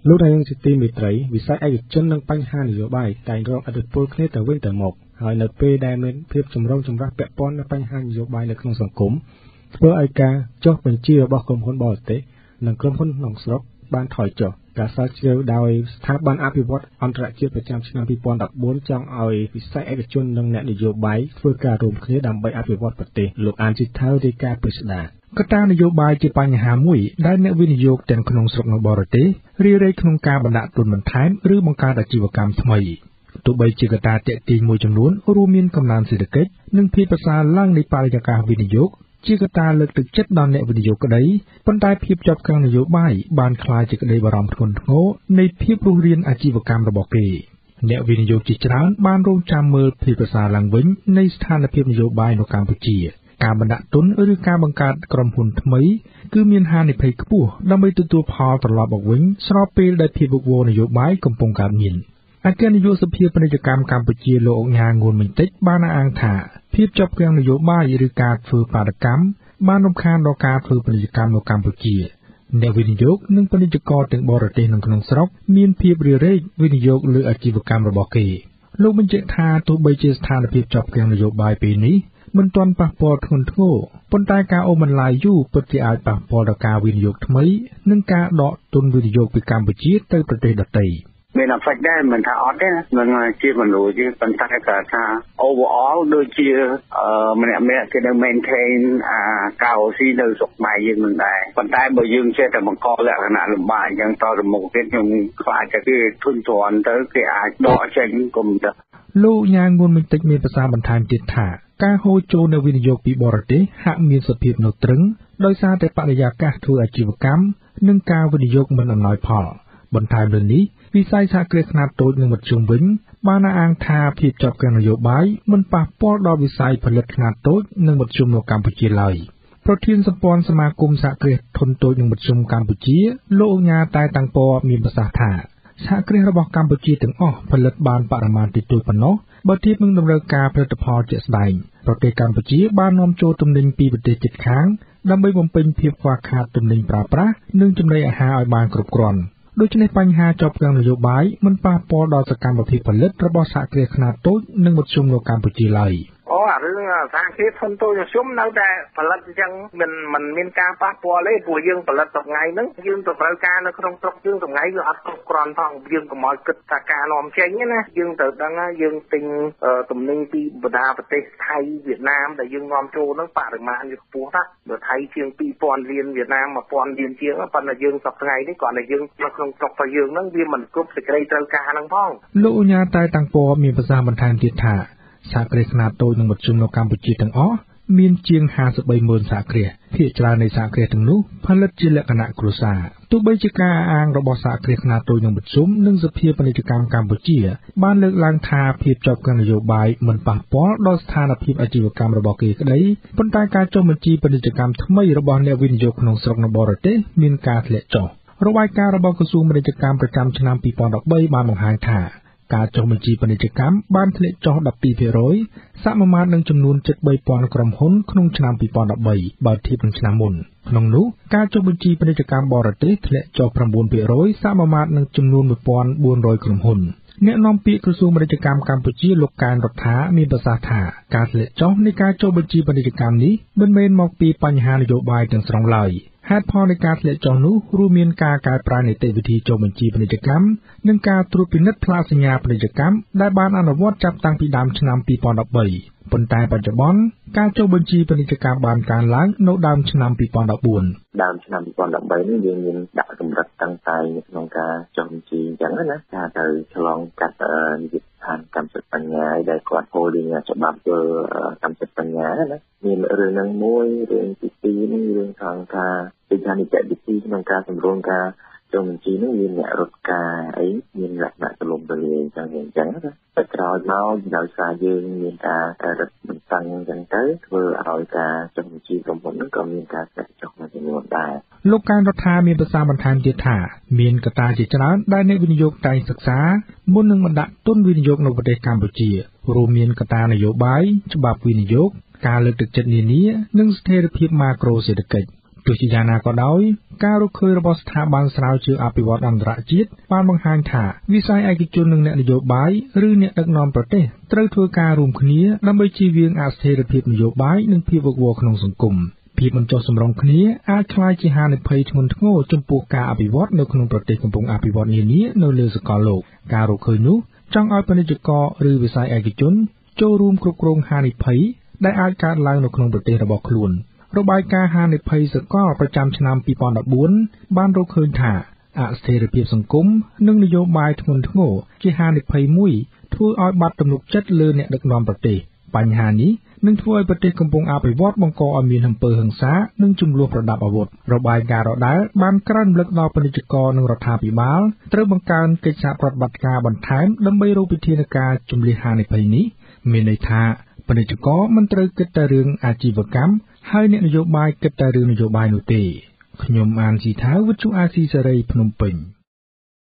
លោកនាយកទីមេត្រីវិស័យឯកជននិងបញ្ហានយោបាយតែងរងឥទ្ធិពលគ្នាទៅវិញទៅមកហើយនៅពេលដែលមានភាពចម្រូងចម្រាសពាក់ព័ន្ធនឹងបញ្ហានយោបាយនៅក្នុងសង្គមធ្វើឲ្យការចុះបញ្ជីរបស់ក្រុមហ៊ុនបរទេសនិងក្រុមហ៊ុនក្នុងស្រុកបានថយចុះការស្រាវជ្រាវដោយស្ថាប័នអភិវឌ្ឍអន្តរជាតិប្រចាំឆ្នាំ2014ចង់ឲ្យវិស័យឯកជននិងអ្នកនយោបាយធ្វើការរួមគ្នាដើម្បីអភិវឌ្ឍប្រទេសលោកអានជីថារាយការណ៍ពិស្ដារកត្តានយោបាយជាបញ្ហាមួយដែលអ្នកវិនិយោគទាំងក្នុងស្រុកនិងបរទេសរារែកក្នុងការបណ្ដាក់ទុនបន្ថែមឬបង្កើតអាជីវកម្មថ្មីទោះបីជាកត្តាទាក់ទាញមួយចំនួនរួមមានកំណើនសេដ្ឋកិច្ចនិងភាពប្រសើរឡើងនៃបរិយាកាសវិនិយោគជាកត្តាលើកទឹកចិត្តដល់អ្នកវិនិយោគក្តីប៉ុន្តែភាពជាប់គាំងនយោបាយបានក្លាយជាក្តីបារម្ភធ្ងន់ធ្ងរនៃភាពរស់រានអាជីវកម្មរបស់គេអ្នកវិនិយោគជាច្រើនបានរងចាំមើលភាពប្រសើរឡើងវិញនៃស្ថានភាពនយោបាយនៅកម្ពុជាការបណ្ដាក់ទុនឬការបង្កើតក្រុមហ៊ុនថ្មីគឺមានហានិភ័យខ្ពស់ដើម្បីទទួលផលត្រឡប់មកវិញស្របពេលដែលភាពវឹកវរនយោបាយកំពុងកើតមានអគ្គនាយកសភាពាណិជ្ជកម្មកម្ពុជាលោកអង្ញាងួនមិញតិចបានអះអាងថាភាពជាប់គាំងនយោបាយឬការធ្វើបាតកម្មបានរំខានដល់ការធ្វើពាណិជ្ជកម្មនៅកម្ពុជាអ្នកវិនិយោគនិងពាណិជ្ជករទាំងបរទេសនិងក្នុងស្រុកមានភាពរារែកវិនិយោគលើអាជីវកម្មរបស់គេលោកបញ្ជាក់ថាទោះបីជាស្ថានភាពជាប់គាំងនយោបាយពេលនេះមិនទាន់ប៉ះពាល់ធ្ងន់ធ្ងរប៉ុន្តែការអូសបន្លាយយូរពិតជាអាចប៉ះពាល់ដល់ការវិនិយោគថ្មីនិងការដកទុនវិនិយោគពីកម្ពុជាទៅប្រទេសដទៃមានអហ្វេកដែរមិនថាអត់ទេណានឹងជាមនុស្សជាប៉ុន្តែគាត់ថា overall ដូចជាម្នាក់គេនៅ maintain ការអូស៊ីនៅស្រុកខ្មែរយើងនឹងដែរប៉ុន្តែបើយើងចេះតែបង្កលក្ខណៈលំបាកអញ្ចឹងតទៅមុខទៀតខ្ញុំខ្លាចតែគេធុញទ្រាន់ទៅគេអាចដកចេញគុំទៅលោកញ៉ាងងួនមិញតិចមានប្រសាសន៍បន្ថែមទៀតថាការហូរចូលនៅវិនិយោគពីបរទេសហាក់មានសភាពនៅទ្រឹងដោយសារតែបរិយាកាសធ្វើអាជីវកម្មនិងការវិនិយោគមិនអំណោយផលបន្ថែមលើនេះវិស័យសហគ្រាសខ្នាតតូចនិងមធ្យមវិញបានអះអាងថាភាពជាប់គាំងនយោបាយមិនប៉ះពាល់ដល់វិស័យផលិតខ្នាតតូចនិងមធ្យមនៅកម្ពុជាឡើយប្រធានសម្ព័ន្ធសមាគមសហគ្រាសធុនតូចនិងមធ្យមកម្ពុជាលោកអង្ញាតែតាំងពរមានប្រសាសន៍ថាសហគ្រាសរបស់កម្ពុជាទាំងអស់ផលិតបានបរិមាណតិចតួចប៉ុណ្ណោះបើធៀបនឹងតម្រូវការផលិតផលជាក់ស្ដែងប្រទេសកម្ពុជាបាននាំចូលទំនិញពីប្រទេសជិតខាងដើម្បីបំពេញភាពខ្វះខាតទំនិញប្រើប្រាស់និងចំណីអាហារឲ្យបានគ្រប់គ្រាន់ដូច្នេះបញ្ហាជាប់គាំងនយោបាយមិនប៉ះពាល់ដល់សកម្មភាពផលិតរបស់សហគ្រាសខ្នាតតូចនិងមធ្យមនៅកម្ពុជាឡើយអារឿងសហគ្រាសធុនតូចខ្ញុំនៅតែផលិតអញ្ចឹងមិនមានការប៉ះពាល់ទេព្រោះយើងផលិតថ្ងៃហ្នឹងយើងតម្រូវការនៅក្នុងស្រុកយើងថ្ងៃវាអត់គ្រប់គ្រាន់ផងយើងកុំឲ្យគិតថាការនាំចេញណាយើងត្រូវដឹងថាយើងទិញទំនិញពីបណ្ដាប្រទេសថៃវៀតណាមដែលយើងនាំចូលហ្នឹងបរិមាណវាខ្ពស់ណាស់បើថៃជាង 2000 លានវៀតណាម 1000 លានជាងប៉ុន្តែយើងសប្តាហ៍នេះគ្រាន់តែយើងនៅក្នុងស្រុករបស់យើងហ្នឹងវាមិនគ្រប់សេចក្តីត្រូវការហ្នឹងផងលោកអញ្ញាតែតាំងពរមានប្រសាសន៍បន្ថែមទៀតថាសហគ្រាសខ្នាតតូចនិងមធ្យមនៅកម្ពុជាទាំងអស់មានជាង53,000សហគ្រាសភាគច្រើននៃសហគ្រាសទាំងនោះផលិតជាលក្ខណៈគ្រួសារទោះបីជាការអះអាងរបស់សហគ្រាសខ្នាតតូចនិងមធ្យមនិងសភាពាណិជ្ជកម្មកម្ពុជាបានលើកឡើងថាភាពជាប់គាំងនយោបាយមិនប៉ះពាល់ដល់ស្ថានភាពអាជីវកម្មរបស់គេក្តីប៉ុន្តែការចុះបញ្ជីពាណិជ្ជកម្មថ្មីរបស់អ្នកវិនិយោគក្នុងស្រុកនិងបរទេសមានការធ្លាក់ចុះរបាយការណ៍របស់ក្រសួងពាណិជ្ជកម្មប្រចាំឆ្នាំ2013បានបង្ហាញថាការចុះបញ្ជីពាណិជ្ជកម្មបានធ្លាក់ចុះ 12% សមាមាត្រនឹងចំនួន 73,000 ក្រុមហ៊ុនក្នុងឆ្នាំ2013បើធៀបនឹងឆ្នាំមុនក្នុងនោះការចុះបញ្ជីពាណិជ្ជកម្មបរទេសធ្លាក់ចុះ 9% សមាមាត្រនឹងចំនួន 1,400 ក្រុមហ៊ុនអ្នកនាំពាក្យក្រសួងពាណិជ្ជកម្មកម្ពុជាលោកកែនរដ្ឋាមានប្រសាសន៍ថាការធ្លាក់ចុះនៃការចុះបញ្ជីពាណិជ្ជកម្មនេះមិនមែនមកពីបញ្ហានយោបាយទាំងស្រុងឡើយហេតុផលនៃការធ្លាក់ចុះនោះរួមមានការកែប្រែនីតិវិធីចុះបញ្ជីពាណិជ្ជកម្មនិងការត្រួតពិនិត្យផ្លាកសញ្ញាពាណិជ្ជកម្មដែលបានអនុវត្តចាប់តាំងពីដើមឆ្នាំ2013ប៉ុន្តែបច្ចុប្បន្នការចុះបញ្ជីពាណិជ្ជកម្មបានកើនឡើងនៅដើមឆ្នាំ2014 ដើមឆ្នាំ2013នេះយើងមានដាក់កម្រិតតាំងតែក្នុងការចុះបញ្ជីអញ្ចឹងណាថាទៅឆ្លងកាត់និតិដ្ឋានកម្មសិទ្ធិបញ្ញាដែលគាត់ holding ច្បាប់ទៅកម្មសិទ្ធិបញ្ញាណាមានរឿងនឹងមួយរឿងទី2នេះរឿងខាងការពិចារណាវិធីក្នុងការសម្រួលការចុះបញ្ជីនេះមានអ្នករត់ការអីមានលក្ខណៈទលំទលាយអញ្ចឹងណាតែក្រោយមកដោយសារយើងមានការរឹតបន្តឹងអញ្ចឹងទៅធ្វើឲ្យការចុះបញ្ជីក្រុមហ៊ុនហ្នឹងក៏មានការធ្លាក់ចុះមួយចំនួនដែរលោកកែនរដ្ឋាមានប្រសាសន៍បន្ថែមទៀតថាមានកត្តាជាច្រើនដែលអ្នកវិនិយោគតែងសិក្សាមុននឹងបណ្ដាក់ទុនវិនិយោគនៅប្រទេសកម្ពុជារួមមានកត្តានយោបាយច្បាប់វិនិយោគការលើកទឹកចិត្តនានានិងស្ថិរភាពម៉ាក្រូសេដ្ឋកិច្ចទោះជាយ៉ាងណាក៏ដោយការរកឃើញរបស់ស្ថាប័នស្រាវជ្រាវអភិវឌ្ឍន៍អន្តរជាតិបានបង្ហាញថាវិស័យឯកជននិងអ្នកនយោបាយឬអ្នកដឹកនាំប្រទេសត្រូវធ្វើការរួមគ្នាដើម្បីជៀសវាងអស្ថិរភាពនយោបាយនិងភាពវឹកវរក្នុងសង្គមភាពមិនចុះសម្រុងគ្នាអាចក្លាយជាហានិភ័យធ្ងន់ធ្ងរចំពោះការអភិវឌ្ឍនៅក្នុងប្រទេសកំពុងអភិវឌ្ឍនានានៅលើសកលលោកការរកឃើញនោះចង់ឲ្យពាណិជ្ជករឬវិស័យឯកជនចូលរួមគ្រប់គ្រងហានិភ័យដែលអាចកើតឡើងនៅក្នុងប្រទេសរបស់ខ្លួនរបាយការណ៍ហានិភ័យសកលប្រចាំឆ្នាំ2014បានរកឃើញថាអស្ថិរភាពសង្គមនិងនយោបាយធ្ងន់ធ្ងរជាហានិភ័យមួយធ្វើឲ្យបាត់ទំនុកចិត្តលើអ្នកដឹកនាំប្រទេសបញ្ហានេះនឹងធ្វើឲ្យប្រទេសកំពុងអភិវឌ្ឍបង្កឲ្យមានអំពើហិង្សានិងជម្លោះប្រដាប់អាវុធរបាយការណ៍ដដែលបានក្រើនរំលឹកដល់ពាណិជ្ជករនិងរដ្ឋាភិបាលត្រូវបង្កើនកិច្ចសហប្រតិបត្តិការបន្ថែមដើម្បីរកវិធានការជម្លៀសហានិភ័យនេះមានន័យថាពាណិជ្ជករមិនត្រូវគិតតែរឿងអាជីវកម្មហើយអ្នកនយោបាយគិតតែរឿងនយោបាយនោះទេខ្ញុំអានស៊ីថាវិទ្យុអាស៊ីសេរីភ្នំពេញ